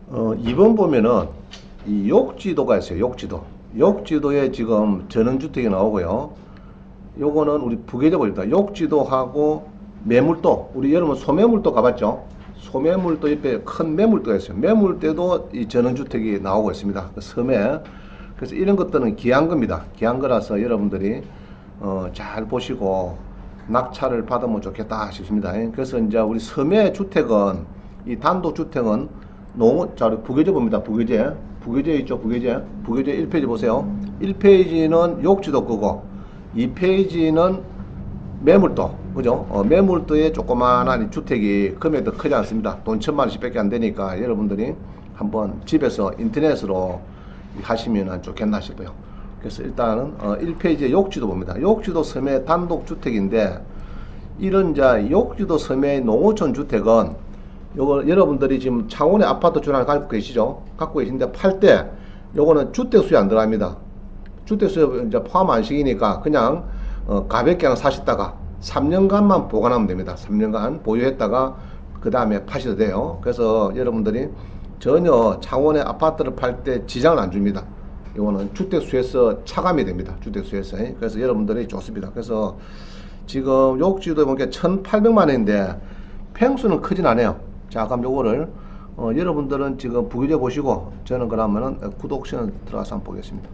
2번 보면은 이 욕지도가 있어요. 욕지도. 욕지도에 지금 전원주택이 나오고요. 요거는 우리 부계적입니다. 욕지도하고 매물도, 우리 여러분 소매물도 가봤죠? 소매물도 옆에 큰 매물도가 있어요. 매물대도 이 전원주택이 나오고 있습니다. 그 섬에. 그래서 이런 것들은 귀한 겁니다. 귀한 거라서 여러분들이 잘 보시고 낙찰을 받으면 좋겠다 싶습니다. 그래서 이제 우리 섬의 주택은, 이 단독주택은 자, 우리 부계제 봅니다. 부계제 있죠? 부계제 1페이지 보세요. 1페이지는 욕지도 거고 2페이지는 매물도, 그죠? 매물도에 조그마한 주택이 금액도 크지 않습니다. 돈 1,000만 원씩 밖에 안 되니까 여러분들이 한번 집에서 인터넷으로 하시면 좋겠나 싶어요. 그래서 일단은 1페이지에 욕지도 봅니다. 욕지도 섬의 단독주택인데, 이런 자 욕지도 섬의 농어촌 주택은 요거 여러분들이 지금 창원의 아파트 주택을 갖고 계시죠? 갖고 계신데 팔 때 요거는 주택수에 안 들어갑니다. 주택수에 이제 포함 안 시키니까 그냥 가볍게 하나 사셨다가 3년간만 보관하면 됩니다. 3년간 보유했다가 그 다음에 파셔도 돼요. 그래서 여러분들이 전혀 창원의 아파트를 팔 때 지장을 안 줍니다. 이거는 주택수에서 차감이 됩니다. 주택수에서. 그래서 여러분들이 좋습니다. 그래서 지금 욕지도 보니까 1,800만 원인데 평수는 크진 않아요. 자, 그럼 요거를 여러분들은 지금 부기제 보시고, 저는 그러면은 구독션 들어가서 한번 보겠습니다.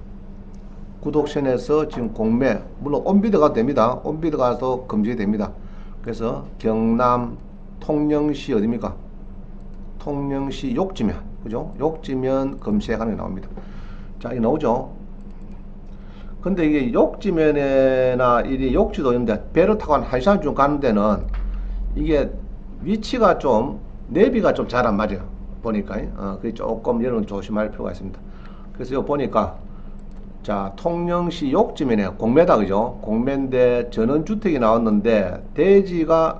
구독션에서 지금 공매, 물론 온비드 가도 됩니다. 온비드 가도 금지됩니다. 그래서 경남 통영시 어디입니까? 통영시 욕지면, 그죠? 욕지면 검색하는 게 나옵니다. 자, 이 나오죠? 근데 이게 욕지면에나 이 욕지도 있는데 배를 타고 한 1시간 좀 가는 데는 이게 위치가 좀, 내비가 좀 잘 안 맞아요. 보니까. 그게 조금 여러분 조심할 필요가 있습니다. 그래서 이거 보니까, 자, 통영시 욕지면에 공매다, 그죠? 공매인데 전원주택이 나왔는데, 대지가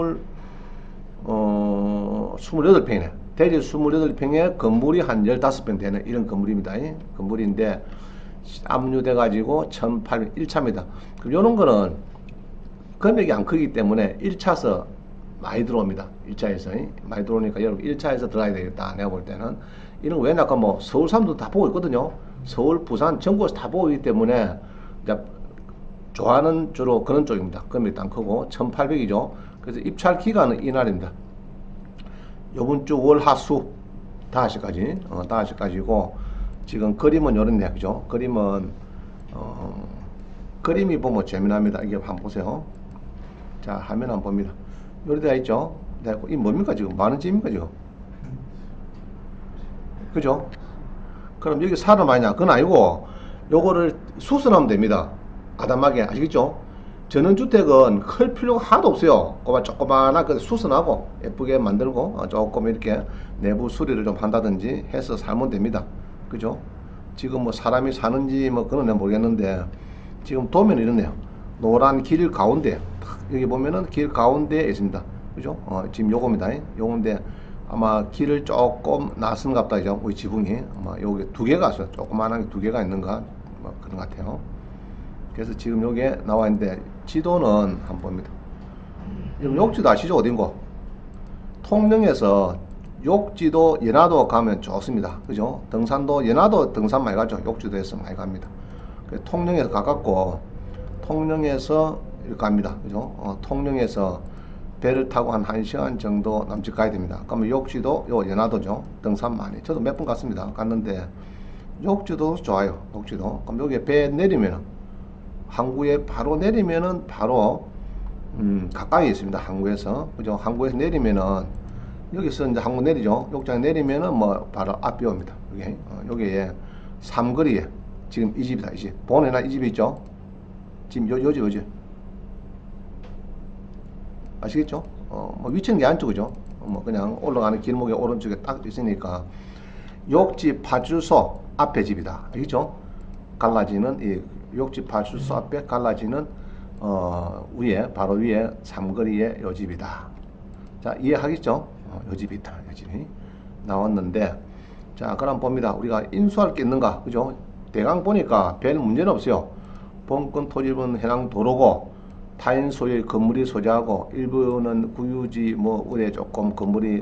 28평이네. 대지 28평에 건물이 한 15평 되는 이런 건물입니다. 건물인데, 압류돼가지고 1,800, 1차입니다. 그럼 요런 거는 금액이 안 크기 때문에 1차서 많이 들어옵니다. 1차에서. 많이 들어오니까 여러분 1차에서 들어가야 되겠다. 내가 볼 때는. 이런 거 왜냐면 뭐 서울 사람도 다 보고 있거든요. 서울, 부산, 전국에서 다 보고 있기 때문에 이제 좋아하는 주로 그런 쪽입니다. 금액도 안 크고 1,800이죠. 그래서 입찰 기간은 이날입니다. 요번 주 월, 화, 수 5시까지. 5시까지고 지금 그림은 요런데, 그죠? 그림이 보면 재미납니다. 이게 한번 보세요. 자, 화면 한번 봅니다. 요리 되어 있죠? 네, 이 뭡니까 지금? 만원짜리입니까 지금? 그죠? 그럼 여기 사람 아니냐? 그건 아니고 요거를 수선하면 됩니다. 아담하게. 아시겠죠? 전원주택은 클 필요가 하나도 없어요. 조그마하게 수선하고 예쁘게 만들고 조금 이렇게 내부 수리를 좀 한다든지 해서 살면 됩니다. 그죠? 지금 뭐 사람이 사는지 뭐 그건 내가 모르겠는데, 지금 도면이 이렇네요. 노란 길 가운데, 여기 보면은 길 가운데에 있습니다. 그죠? 지금 요겁니다. 요건데 아마 길을 조금 나선갑다, 그죠? 우리 지붕이 아마 여기 두 개가 있어요. 조그만하게 두 개가 있는가 뭐 그런 것 같아요. 그래서 지금 요게 나와 있는데, 지도는 한번 봅니다. 여러분 욕지도 아시죠? 어딘고? 통영에서 욕지도, 연화도 가면 좋습니다. 그죠? 등산도, 연화도 등산 많이 가죠. 욕지도에서 많이 갑니다. 통영에서 가깝고, 통영에서 이렇게 갑니다. 그죠? 통영에서 배를 타고 한 1시간 정도 남짓 가야 됩니다. 그러면 욕지도, 요 연화도죠. 등산 많이. 저도 몇 번 갔습니다. 갔는데, 욕지도 좋아요. 욕지도. 그럼 여기에 배 내리면은, 항구에 바로 내리면은 바로, 가까이 있습니다. 항구에서. 그죠? 항구에서 내리면은, 여기서 이제 항구 내리죠. 욕장에 내리면은 뭐 바로 앞이 옵니다. 여기에 삼거리에 지금 이 집이다. 이 집. 본에나 이 집이 있죠. 지금 요지. 아시겠죠? 뭐 위치는 게 안쪽이죠. 뭐 그냥 올라가는 길목에 오른쪽에 딱 있으니까 욕지 파출소 앞에 집이다. 알겠죠? 갈라지는 이 욕지 파출소 앞에 갈라지는 위에, 바로 위에 삼거리에 요 집이다. 자, 이해하겠죠? 요 집이 있다. 요 집이 나왔는데, 자, 그럼 봅니다. 우리가 인수할 게 있는가? 그죠? 대강 보니까 별 문제는 없어요. 본권 토지는 해당 도로고, 타인 소유의 건물이 소재하고, 일부는 국유지, 뭐, 의뢰 조금 건물이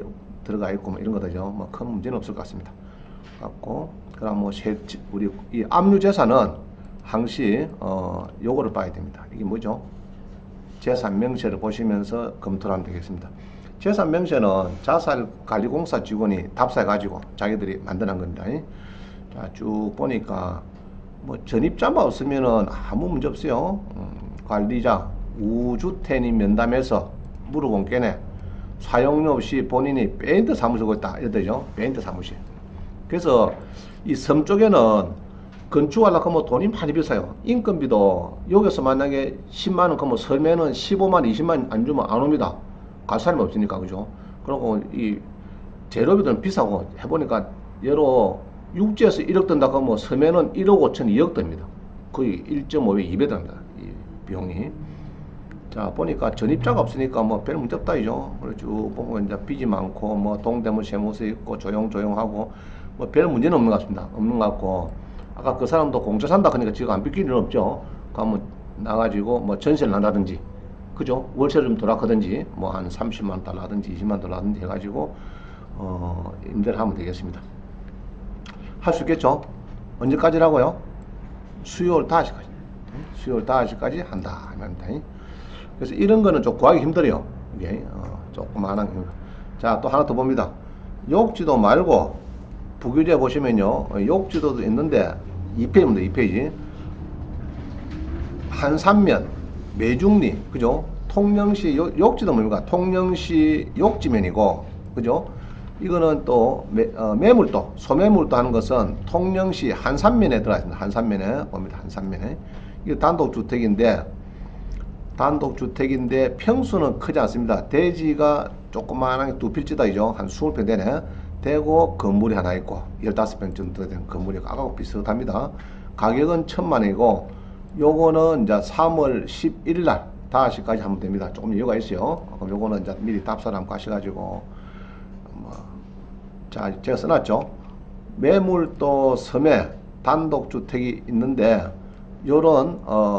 들어가 있고 뭐 이런 것들죠. 뭐 큰 문제는 없을 것 같습니다. 갖고 그럼 뭐 우리 이 압류 재산은 항시 요거를 봐야 됩니다. 이게 뭐죠? 재산 명세를 보시면서 검토를 하면 되겠습니다. 재산 명세는 자산관리공사 직원이 답사해 가지고 자기들이 만드는 겁니다. 자, 쭉 보니까 뭐 전입자만 없으면은 아무 문제 없어요. 관리자 우주택이 면담해서 물어본 게네 사용료 없이 본인이 페인트 사무실 쓰고 있다 이러죠. 페인트 사무실. 그래서 이 섬 쪽에는 건축하려고 하면 돈이 많이 비싸요. 인건비도 여기서 만약에 10만원 그러면 섬에는 15만 20만 안 주면 안 옵니다. 갈 사람이 없으니까. 그죠? 그리고 이 재료비들은 비싸고 해보니까 예로 육지에서 1억 든다 하면 섬에는 1억 5천 2억 듭니다. 거의 1.5배 2배 듭니다. 이 비용이. 자, 보니까 전입자가 없으니까 뭐 별 문제 없다 이죠. 그래 쭉 보면 이제 빚이 많고 뭐 동대문 세무서 있고 조용조용하고 뭐 별 문제는 없는 것 같습니다. 없는 것 같고 아까 그 사람도 공짜 산다 그러니까 지금 안 빚길 일은 없죠. 가면 나가지고 뭐 전세를 난다든지 그죠? 월세를 좀 덜 하든지 뭐 한 30만 달러든지 20만 달러든지 해가지고 임대를 하면 되겠습니다. 할 수 있겠죠? 언제까지라고요? 수요일 5시까지. 수요일 5시까지 한다. 합니다. 그래서 이런 거는 좀 구하기 힘들어요. 이게 조그마한 자, 또 하나 더 봅니다. 욕지도 말고 부교재 보시면요. 욕지도도 있는데 2페이지입니다. 2페이지. 한산면, 매중리, 그죠? 통영시 욕지도 뭡니까? 통영시 욕지면이고, 그죠? 이거는 또 매물도, 소매물도 하는 것은 통영시 한산면에 들어가 있습니다. 한산면에 봅니다. 한산면에. 이게 단독주택인데 평수는 크지 않습니다. 대지가 조그마한 두 필지다이죠. 한 20평 되네. 되고 건물이 하나 있고 15평 정도 된 건물이 아까 비슷합니다. 가격은 1,000만원이고 요거는 이제 3월 11일 날 5시까지 하면 됩니다. 조금 여유가 있어요. 그럼 요거는 이제 미리 답사를 한번 가셔가지고 자, 제가 써놨죠. 매물도 섬에 단독주택이 있는데 요런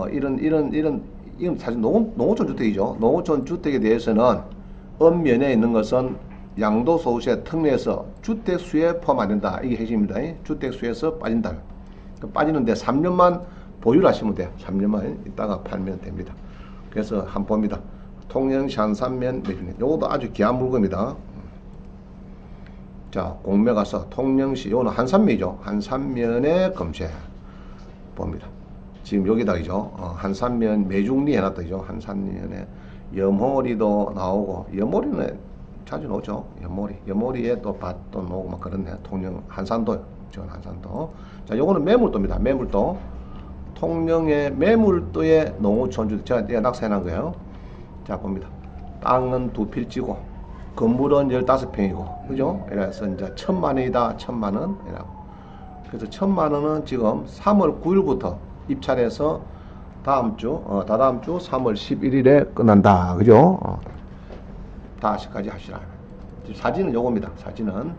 이런 사실 농어촌 주택이죠. 농어촌 주택에 대해서는 읍면에 있는 것은 양도소득세 특례에서 주택수에 포함 안 된다. 이게 핵심입니다. 주택수에서 빠진다. 빠지는데 3년만 보유를 하시면 돼요. 3년만 있다가 팔면 됩니다. 그래서 한번 봅니다. 통영시 한산면 매주님. 요것도 아주 귀한 물건입니다. 자, 공매 가서 통영시, 요거는 한산면이죠. 한산면에 검색 봅니다. 지금 여기다죠. 한산면 매중리 해놨다죠. 한산면에 염호리도 나오고, 염호리는 자주 나오죠. 염호리에 또 밭도 나오고 막 그렇네. 통영 한산도, 저 한산도. 자, 요거는 매물도입니다. 매물도. 통영의 매물도의 농어촌 주택 제가 낙서해놓은 거예요. 자, 봅니다. 땅은 2필지고 건물은 15평이고 그죠? 그래서 이제 1,000만원이다. 1,000만원 이라고. 그래서 1,000만원은 지금 3월 9일부터 입찰해서 다다음 주 3월 11일에 끝난다. 그죠? 5시까지 하시라. 사진은 요겁니다. 사진은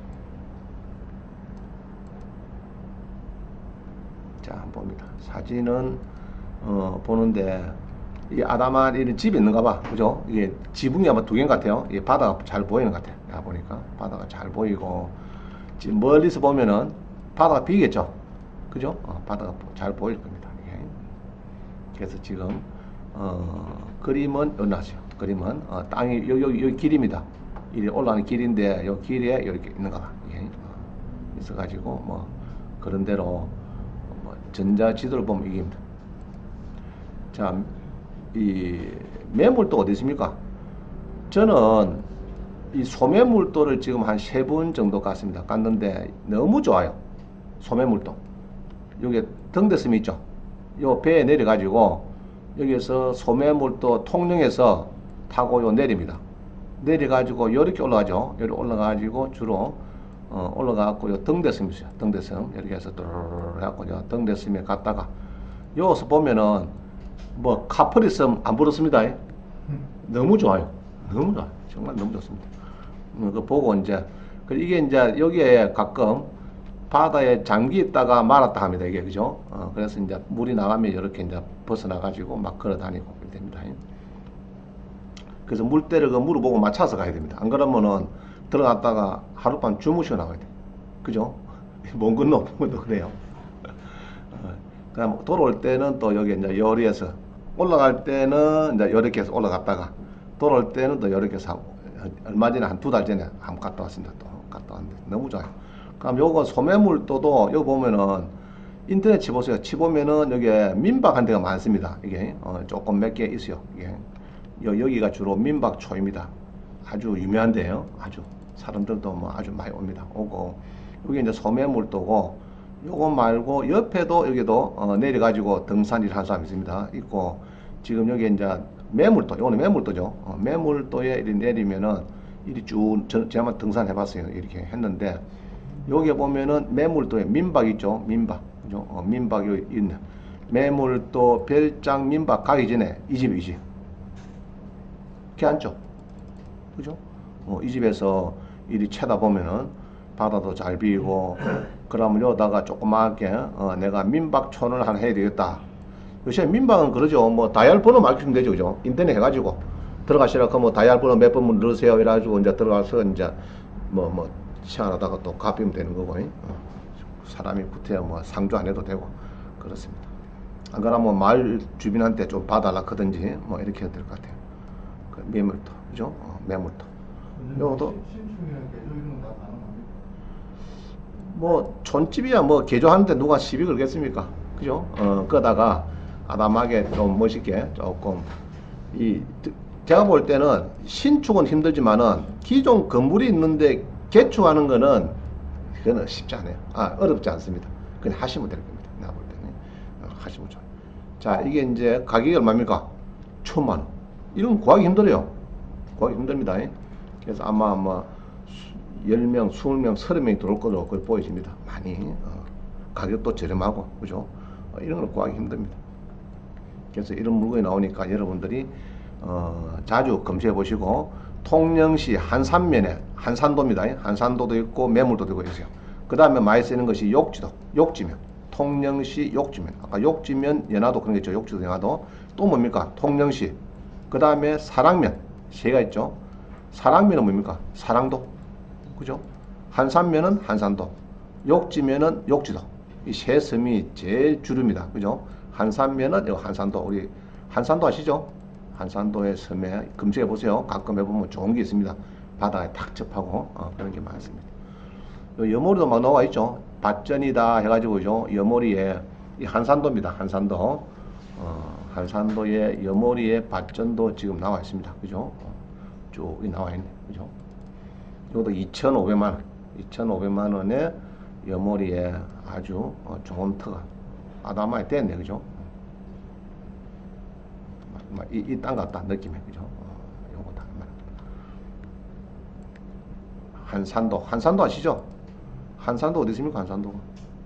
자, 한번 봅니다. 사진은 보는데 이 아담한 이런 집이 있는가 봐. 그죠? 이게 지붕이 아마 2개인 것 같아요. 이게 바다가 잘 보이는 것 같아요. 야, 보니까 바다가 잘 보이고 지금 멀리서 보면은 바다가 비겠죠. 그죠? 바다가 잘 보일 겁니다. 예. 그래서 지금 그림은 연락하세요. 그림은 땅이 여기 길입니다. 이 올라가는 길인데 요 길에 이렇게 있는가 봐. 예. 있어가지고 뭐 그런 대로 전자지도를 보면 이깁니다. 자, 이 매물도 어디 있습니까? 저는 이 소매물도를 지금 한 3분 정도 갔습니다. 갔는데 너무 좋아요. 소매물도. 여기 등대섬이 있죠. 요 배에 내려가지고 여기서 소매물도 통영에서 타고 요 내립니다. 내려가지고 요렇게 올라가죠. 여기 올라가지고 주로 올라가고 요 등대섬이 있어요. 등대섬 이렇게 해서 뚜루루루 해갖고 요 등대섬에 갔다가 여기서 보면은 뭐 카프리섬 안 부르습니다. 너무 좋아요. 너무 좋아요. 정말 너무 좋습니다. 그거 보고 이제 이게 이제 여기에 가끔 바다에 잠기 있다가 말았다 합니다. 이게 그죠? 그래서 이제 물이 나가면 이렇게 이제 벗어나가지고 막 걸어 다니고 됩니다. 그래서 물때를 그 물을 보고 맞춰서 가야 됩니다. 안 그러면은 들어갔다가 하룻밤 주무시고 나와야 돼. 그죠? 먼 건 높은 것도 그래요. 그다음 돌아올 때는 또 여기 이제 요리에서 올라갈 때는 이제 요렇게 해서 올라갔다가 돌아올 때는 또 요렇게 해서 얼마 전에 한 2달 전에 한번 갔다 왔습니다. 또 갔다 왔는데 너무 좋아요. 그럼 요거 소매물도도 여기 보면은 인터넷 치보세요. 치보면은 여기에 민박 한 데가 많습니다. 이게 조금 몇 개 있어요. 이게 여기가 주로 민박초입니다. 아주 유명한데요. 아주 사람들도 뭐 아주 많이 옵니다. 오고 여기 이제 소매물도고 요거 말고 옆에도 여기도 내려가지고 등산일 한 사람 있습니다. 있고 지금 여기 이제 매물도 요거는 매물도죠. 매물도에 이렇게 내리면은 이리 쭉 제가 등산 해봤어요. 이렇게 했는데 여기 보면은 매물도에 민박 있죠. 민박 그죠? 민박 여기 있네. 매물도 별장 민박 가기 전에 이 집 괜찮죠? 그죠? 이 집에서 이리 쳐다보면은 바다도 잘 비고 그러면 여기다가 조그맣게 내가 민박촌을 하나 해야 되겠다. 요새 민박은 그러죠. 뭐 다이얼 번호 말해주면 되죠. 그죠? 인터넷 해가지고 들어가시라 그러면 다이얼 번호 몇 번 넣으세요. 이래가지고 이제 들어가서 이제 뭐 시원하다가 또 갚이면 되는 거고 사람이 붙어야 뭐 상주 안 해도 되고 그렇습니다. 안 그러면 마을 주민한테 좀 봐달라 하든지 뭐 이렇게 해야 될 것 같아요. 그 매물도 그죠? 매물도 요것도 신축이랑 개조 이런 건 다 가능합니까? 뭐 촌집이야 뭐 개조하는데 누가 시비 걸겠습니까? 그죠? 그러다가 아담하게 좀 멋있게 조금 제가 볼 때는 신축은 힘들지만은 기존 건물이 있는데 개축하는 거는 그거는 쉽지 않아요. 어렵지 않습니다. 그냥 하시면 될 겁니다. 내가 볼 때는 하시면 좋아요. 자, 이게 이제 가격이 얼마입니까? 1,000만 원. 이런 구하기 힘들어요. 구하기 힘듭니다. 그래서 아마 10명, 20명, 30명이 들어올 거로 그걸 보여집니다. 많이 가격도 저렴하고 그죠? 이런 걸 구하기 힘듭니다. 그래서 이런 물건이 나오니까 여러분들이 자주 검색해 보시고 통영시 한산면에 한산도입니다. 한산도도 있고 매물도 되고 있어요. 그 다음에 많이 쓰는 것이 욕지면 통영시 욕지면 아까 욕지면 연화도 그런 게 있죠. 욕지도 연화도 또 뭡니까? 통영시 그 다음에 사랑면 세 가 있죠. 사랑면은 뭡니까? 사랑도 그죠? 한산면은 한산도 욕지면은 욕지도 이 세 섬이 제일 주류입니다. 그죠? 한산면은 한산도 우리 한산도 아시죠? 한산도의 섬에 검색해 보세요. 가끔 해보면 좋은 게 있습니다. 바다에 탁 접하고 그런 게 많습니다. 여머리도 막 나와 있죠. 밭전이다 해가지고 그죠? 여머리에 이 한산도입니다. 한산도 한산도의 여머리에 밭전도 지금 나와 있습니다. 그죠? 쭉 나와 있네. 그죠? 이것도 2,500만 원. 2,500만 원에 여머리에 아주 좋은 터가 아담하게 됐네. 그죠? 이 땅 같다 느낌이 그죠? 요거 다 한산도 아시죠? 한산도 어디 있습니까? 한산도가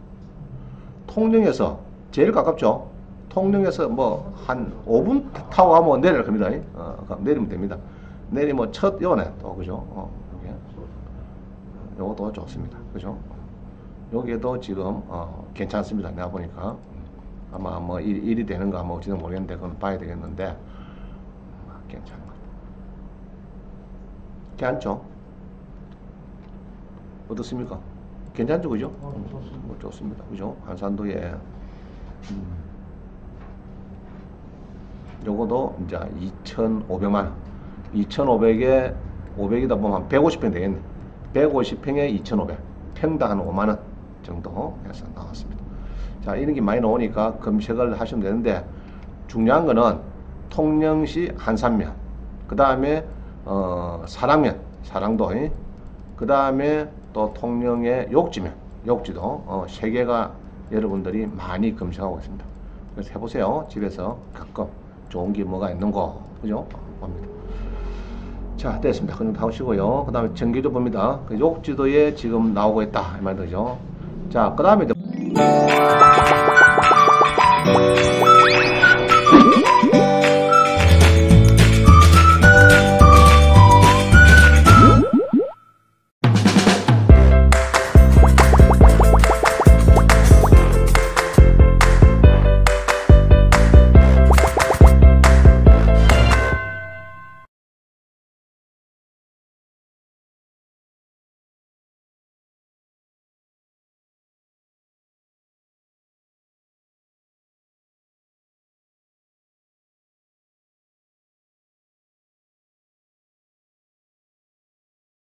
통영에서 제일 가깝죠. 통영에서 뭐 한 5분 타고 가면 내릴 겁니다. 내리면 됩니다. 내리면 첫 요네 또 그죠? 요것도 좋습니다. 그죠? 여기도 지금 괜찮습니다. 내가 보니까 아마 뭐 일이 되는가 뭐 어찌든 모르겠는데 그건 봐야 되겠는데 괜찮은 것 같아요. 괜찮죠? 어떻습니까? 괜찮죠? 그죠? 좋습니다. 좋습니다. 그죠? 한산도에 요거도 이제 2,500만 원 2,500에 500이다 보면 한 150평 되겠네. 150평에 2,500 평당 한 5만 원 정도 해서 나왔습니다. 자, 이런 게 많이 나오니까 검색을 하시면 되는데 중요한 거는 통영시 한산면 그 다음에 사랑면 사랑도 그 다음에 또 통영의 욕지도 세 개가 여러분들이 많이 검색하고 있습니다. 그래서 해보세요. 집에서 가끔 좋은 게 뭐가 있는 거 그죠? 봅니다. 자, 됐습니다. 그럼 다 하시고요. 그 다음에 전기도 봅니다. 욕지도에 지금 나오고 있다 이 말이죠. 자, 그 다음에